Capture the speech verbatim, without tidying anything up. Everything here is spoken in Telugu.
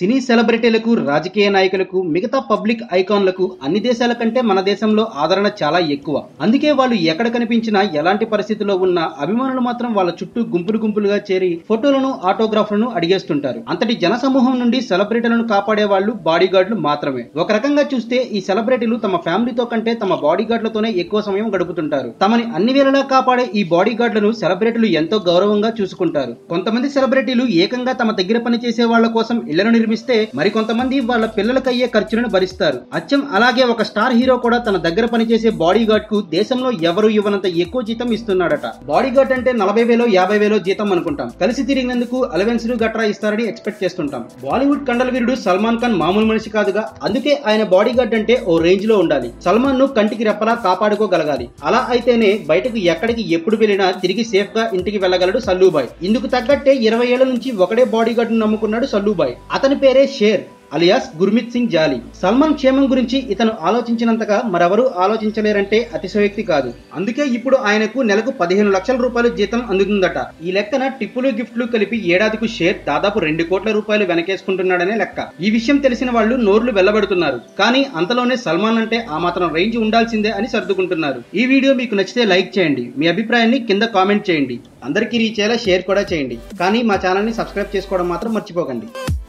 సినీ సెలబ్రిటీలకు, రాజకీయ నాయకులకు, మిగతా పబ్లిక్ ఐకాన్లకు అన్ని దేశాల కంటే మన దేశంలో ఆదరణ చాలా ఎక్కువ. అందుకే వాళ్ళు ఎక్కడ కనిపించినా, ఎలాంటి పరిస్థితిలో ఉన్నా అభిమానులు మాత్రం వాళ్ళ చుట్టూ గుంపులు గుంపులుగా చేరి ఫోటోలను, ఆటోగ్రాఫ్లను అడిగేస్తుంటారు. అంతటి జన సమూహం నుండి సెలబ్రిటీలను కాపాడే వాళ్ళు బాడీ గార్డులు మాత్రమే. ఒక రకంగా చూస్తే ఈ సెలబ్రిటీలు తమ ఫ్యామిలీతో కంటే తమ బాడీ గార్డులతోనే ఎక్కువ సమయం గడుపుతుంటారు. తమని అన్ని వేళలా కాపాడే ఈ బాడీ గార్డులను సెలబ్రిటీలు ఎంతో గౌరవంగా చూసుకుంటారు. కొంతమంది సెలబ్రిటీలు ఏకంగా తమ దగ్గర పనిచేసే వాళ్ల కోసం ఇళ్లను నిర్మిస్తే, మరికొంతమంది వాళ్ళ పిల్లలకయ్యే ఖర్చులను భరిస్తారు. అచ్చం అలాగే ఒక స్టార్ హీరో కూడా తన దగ్గర పనిచేసే బాడీ గార్డ్ కు దేశంలో ఎవరు ఇవ్వనంత ఎక్కువ జీతం ఇస్తున్నాడట. బాడీ గార్డ్ అంటే నలభై వేలో యాభై వేలో జీతం అనుకుంటాం. కలిసి తిరిగినందుకు అలవెన్స్లు గట్రా ఇస్తారని ఎక్స్పెక్ట్ చేస్తుంటాం. బాలీవుడ్ కండల వీరుడు సల్మాన్ ఖాన్ మామూలు మనిషి కాదుగా. అందుకే ఆయన బాడీ గార్డ్ అంటే ఓ రేంజ్ లో ఉండాలి. సల్మాన్ ను కంటికి రెప్పలా కాపాడుకోగలగాలి. అలా అయితేనే బయటకు ఎక్కడికి ఎప్పుడు వెళ్ళినా తిరిగి సేఫ్ గా ఇంటికి వెళ్ళగలడు సల్లూబాయ్. ఇందుకు తగ్గట్టే ఇరవై ఏళ్ల నుంచి ఒకడే బాడీ గార్డ్ ను నమ్ముకున్నాడు సల్లూబాయ్. అతని పేరే షేర్ అలియాస్ గుర్మిత్ సింగ్ జాలీ. సల్మాన్ క్షేమం గురించి ఇతను ఆలోచించినంతగా మరెవరూ ఆలోచించలేరంటే అతిశయోక్తి కాదు. అందుకే ఇప్పుడు ఆయనకు నెలకు పదిహేను లక్షల రూపాయలు జీతం అందుతుందట. ఈ లెక్కన టిప్పులు, గిఫ్ట్లు కలిపి ఏడాదికు షేర్ దాదాపు రెండు కోట్ల రూపాయలు వెనకేసుకుంటున్నాడనే లెక్క. ఈ విషయం తెలిసిన వాళ్ళు నోర్లు వెళ్లబడుతున్నారు. కానీ అంతలోనే సల్మాన్ అంటే ఆ మాత్రం రేంజ్ ఉండాల్సిందే అని సర్దుకుంటున్నారు. ఈ వీడియో మీకు నచ్చితే లైక్ చేయండి. మీ అభిప్రాయాన్ని కింద కామెంట్ చేయండి. అందరికీ రీచ్ అయ్యేలా షేర్ కూడా చేయండి. కానీ మా ఛానల్ ని సబ్స్క్రైబ్ చేసుకోవడం మాత్రం మర్చిపోకండి.